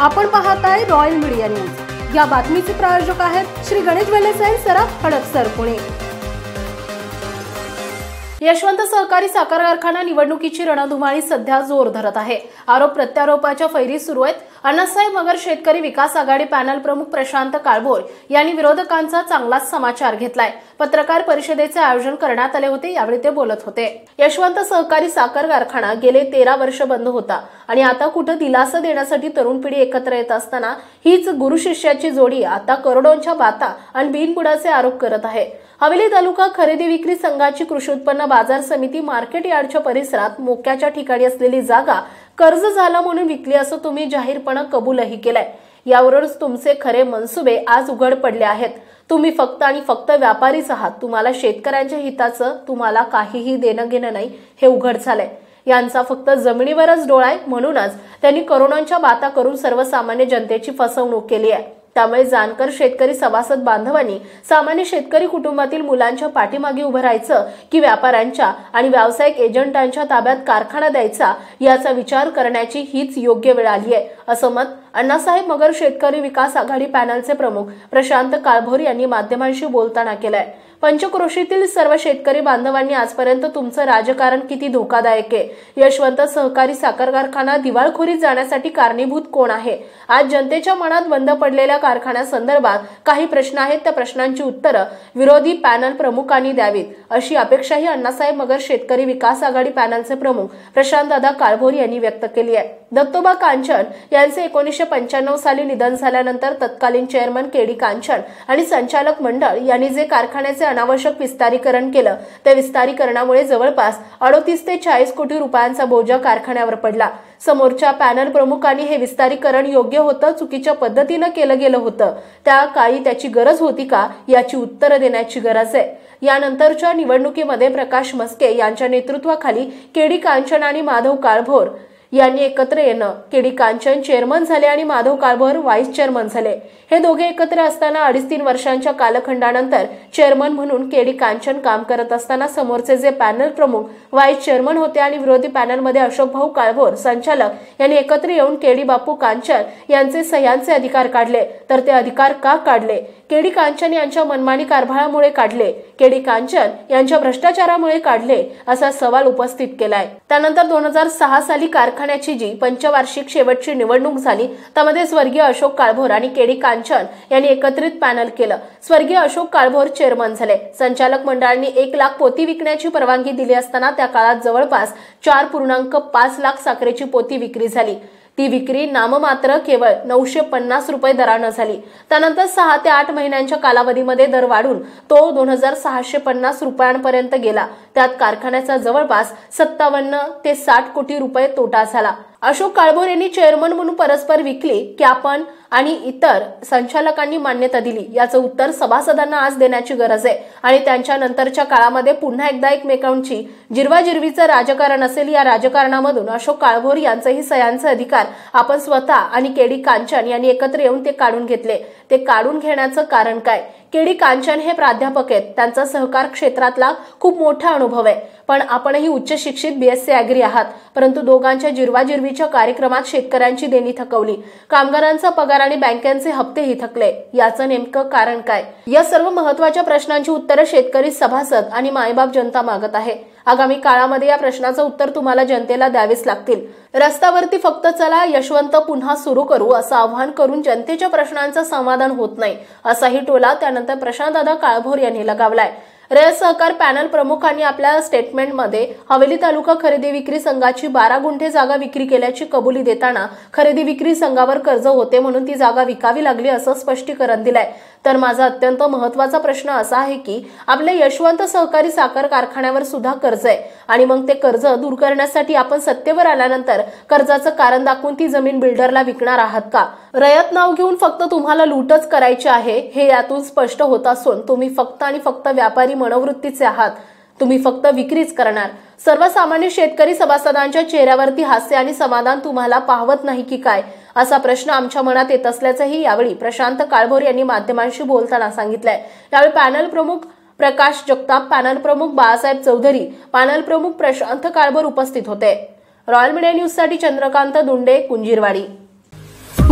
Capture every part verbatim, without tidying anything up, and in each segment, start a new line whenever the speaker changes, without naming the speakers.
आपण पाहताय royal media news. या बातमीचे प्रायोजक आहेत श्री गणेश ज्वेलर्स अँड सराफ हडपसर पुणे। यशवंत सहकारी साखर कारखाना निवडणुकीची रणधुमाळी सध्या जोर धरत आहे। आरोप प्रत्यारोपाच्या फैरी सुरू आहेत। अण्णासाहेब मगर शेतकरी विकास आघाडी पॅनल प्रमुख प्रशांत काळभोर यांनी विरोधकांचा चांगलाच समाचार घेतलाय। पत्रकार परिषदेचे आयोजन करण्यात आले होते, यावेळी ते बोलत होते। यशवंत सहकारी साखर कारखाना गेले तेरा वर्ष बंद होता आणि आता कुठे दिलासा देण्यासाठी तरुण पिढी एकत्र येत असताना हीच गुरु शिष्याची जोडी आता करोडोंच्या बाता आणि बिनबुडाचे आरोप करत आहे। हवेली तालुका खरेदी विक्री संघाची कृषी उत्पन्न बाजार समिती मार्केट यार्डच्या परिसरात मोक्याच्या ठिकाणी असलेली जागा कर्ज झाला म्हणून विकली असं तुम्ही जाहीरपणे कबूलही केलंय। यावरूनच तुमचे खरे मनसुबे आज उघड पडले आहेत। तुम्ही फक्त आणि फक्त व्यापारीच आहात। तुम्हाला शेतकऱ्यांच्या हिताचं तुम्हाला काहीही देणं घेणं नाही हे उघड झालंय। यांचा फक्त जमिनीवरच डोळा आहे, म्हणूनच त्यांनी करोनांच्या बाता करून सर्वसामान्य जनतेची फसवणूक केली आहे। त्यामुळे जाणकर शेतकरी सभासद बांधवांनी सामान्य शेतकरी कुटुंबातील मुलांच्या पाठीमागे उभं राहायचं की व्यापाऱ्यांच्या आणि व्यावसायिक एजंटांच्या ताब्यात कारखाना द्यायचा याचा विचार करण्याची हीच योग्य वेळ आली आहे, असं मत अण्णासाहेब मगर शेतकरी विकास आघाडी पॅनलचे प्रमुख प्रशांत काळभोर यांनी माध्यमांशी बोलताना केलंय। पंचक्रोशीतील सर्व शेतकरी बांधवांनी आजपर्यंत तुमचं राजकारण किती धोकादायक आहे, यशवंत सहकारी साखर कारखाना दिवाळखोरीत जाण्यासाठी कारणीभूत कोण आहे, आज जनतेच्या मनात बंद पडलेल्या कारखान्यासंदर्भात काही प्रश्न आहेत, त्या प्रश्नांची उत्तरं विरोधी पॅनल प्रमुखांनी द्यावीत अशी अपेक्षाही अण्णासाहेब मगर शेतकरी विकास आघाडी पॅनलचे प्रमुख प्रशांतदादा काळभोर यांनी व्यक्त केली आहे। दत्तोबा कांचन यांचे एकोणीसशे पंच्याण्णव साली निधन झाल्यानंतर तत्कालीन चेअरमन केडी कांचन आणि संचालक मंडळ यांनी जे कारखान्याचे अनावश्यक विस्तारीकरण केलं, त्या विस्तारीकरणामुळे जवळपास अडतीस ते चाळीस कोटी रुपयांचा बोजा कारखान्यावर पडला। समोरच्या पॅनल प्रमुखांनी हे विस्तारीकरण योग्य होतं, चुकीच्या पद्धतीने केलं गेलं होतं, त्या काळी त्याची गरज होती का याची उत्तरं देण्याची गरज आहे। यानंतरच्या निवडणुकीमध्ये प्रकाश मस्के यांच्या नेतृत्वाखाली केडी कांचन आणि माधव काळभोर यांनी एकत्र येणं, केडी कांचन चेअरमन झाले आणि माधव काळभोर व्हाईस चेअरमन झाले। हे दोघे एकत्र असताना अडीच तीन वर्षांच्या कालखंडानंतर चेअरमन म्हणून केडी कांचन काम करत असताना समोरचे जे पॅनल प्रमुख व्हाईस चेअरमन होते आणि विरोधी पॅनलमध्ये अशोक भाऊ काळभोर संचालक यांनी एकत्र येऊन केडी बापू कांचन यांचे सह्यांचे अधिकार काढले। तर ते अधिकार का काढले? केडी कांचन यांच्या मनमानी कारभारामुळे काढले, केडी कांचन यांच्या भ्रष्टाचारामुळे काढले असा सवाल उपस्थित केलाय। त्यानंतर दोन हजार सहा साली कारखान्याची जी पंचवार्षिक शेवटची निवडणूक झाली, त्यामध्ये स्वर्गीय अशोक काळभोर आणि केडी कांचन यांनी एकत्रित पॅनल केलं। स्वर्गीय अशोक काळभोर चेअरमन झाले। संचालक मंडळाने एक लाख पोती विकण्याची परवानगी दिली असताना त्या काळात जवळपास चार पूर्णांक पाच लाख साखरेची पोती विक्री झाली। ती विक्री नाममात्र केवळ नऊशे पन्नास रुपये दरानं झाली। त्यानंतर सहा ते आठ महिन्यांच्या कालावधीमध्ये दर वाढून तो दोन हजार सहाशे पन्नास रुपयांपर्यंत गेला। त्यात कारखान्याचा जवळपास सत्तावन्न ते साठ कोटी रुपये तोटा झाला। अशोक काळभोर यांनी चेअरमन म्हणून परस्पर विकली की आपण आणि इतर संचालकांनी मान्यता दिली, याचं उत्तर सभासदांना आज देण्याची गरज आहे। आणि त्यांच्या नंतरच्या काळामध्ये पुन्हा एकदा एकमेकांची जिरवाजिरवीचं राजकारण असेल। या राजकारणामधून अशोक काळभोर यांचेही सह्यांचे अधिकार आपण स्वतः आणि केडी कांचन यांनी एकत्र येऊन ते काढून घेतले। ते काढून घेण्याचं कारण काय? केडी कांचन हे प्राध्यापक आहेत, त्यांचा सहकार क्षेत्रातला खूप मोठा अनुभव आहे, पण आपणही उच्च शिक्षित बीएससी ॲग्री आहात, परंतु दोघांच्या जिरवाजिरवीच्या कार्यक्रमात शेतकऱ्यांची देणी थकवली, कामगारांचा पगार आणि बँकांचे हप्तेही थकले। याचं नेमकं कारण काय? या सर्व महत्त्वाच्या प्रश्नांची उत्तरं शेतकरी सभासद आणि मायबाप जनता मागत आहे। आगामी काळामध्ये या प्रश्नाचं उत्तर तुम्हाला जनतेला द्यावेच लागतील। रस्त्यावरती फक्त चला यशवंत पुन्हा सुरू करू असं आव्हान करून जनतेच्या प्रश्नांचं समाधान होत नाही, असाही टोला त्यानंतर प्रशांतदादा काळभोर यांनी लगावलाय। रयत सहकार पॅनल प्रमुखांनी आपल्या स्टेटमेंटमध्ये हवेली तालुका खरेदी विक्री संघाची बारा गुंठे जागा विक्री केल्याची कबुली देताना खरेदी विक्री संघावर कर्ज होते म्हणून ती जागा विकावी लागली असं स्पष्टीकरण दिलंय। तर माझा अत्यंत महत्त्वाचा प्रश्न असा आहे की आपल्या यशवंत सहकारी साखर कारखान्यावर सुद्धा कर्ज आहे आणि मग ते कर्ज दूर करण्यासाठी आपण सत्तेवर आल्यानंतर कर्जाचं कारण दाखवून ती जमीन बिल्डरला विकणार आहात का? रयत नाव घेऊन फक्त तुम्हाला लूटच करायची आहे हे यातून स्पष्ट होत असून तुम्ही फक्त आणि फक्त व्यापारी मनोवृत्तीचे आहात। तुम्ही फक्त विक्रीच करणार। सर्वसामान्य शेतकरी सभासदांच्या चेहऱ्यावरती हास्य आणि समाधान तुम्हाला पाहवत नाही की काय, असा प्रश्न आमच्या मनात येत असल्याचंही यावेळी प्रशांत काळभोर यांनी माध्यमांशी बोलताना सांगितलंय। यावेळी पॅनल प्रमुख प्रकाश जगताप, पॅनल प्रमुख बाळासाहेब चौधरी, पॅनल प्रमुख प्रशांत काळभोर उपस्थित होते। रॉयल मीडिया न्यूज साठी चंद्रकांत दुंडे, कुंजीरवाडी।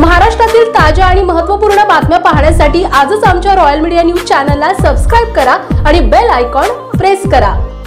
महाराष्ट्रातील ताज्या आणि महत्त्वपूर्ण बातम्या पाहण्यासाठी आजच आमच्या रॉयल मीडिया न्यूज चॅनलला सबस्क्राइब करा आणि बेल आयकॉन प्रेस करा।